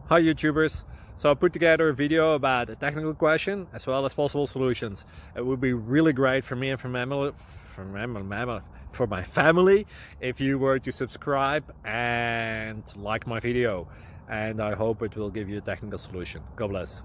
Hi YouTubers! So I put together a video about a technical question as well as possible solutions. It would be really great for me and for my family if you were to subscribe and like my video, and I hope it will give you a technical solution. God bless.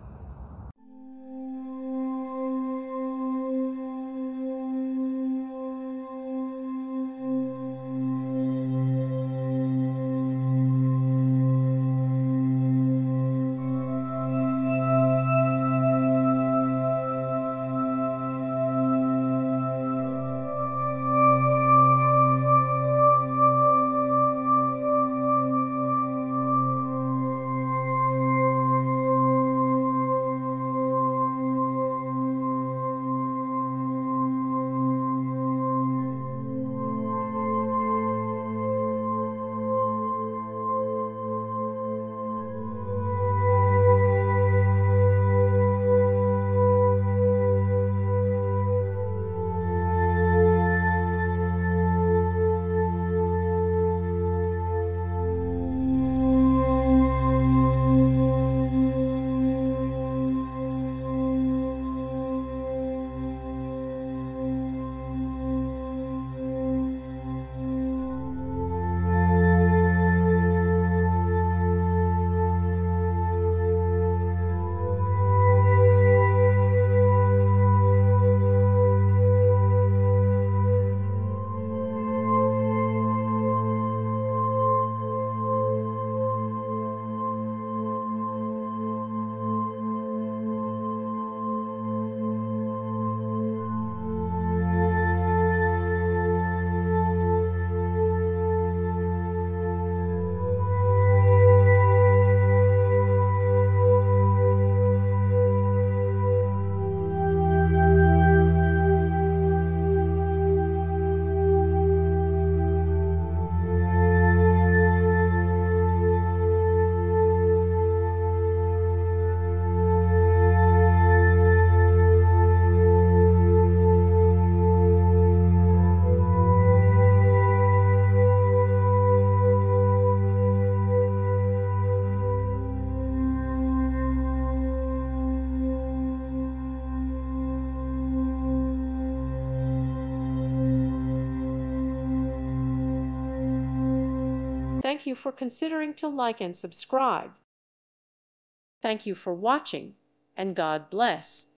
Thank you for considering to like and subscribe. Thank you for watching, and God bless.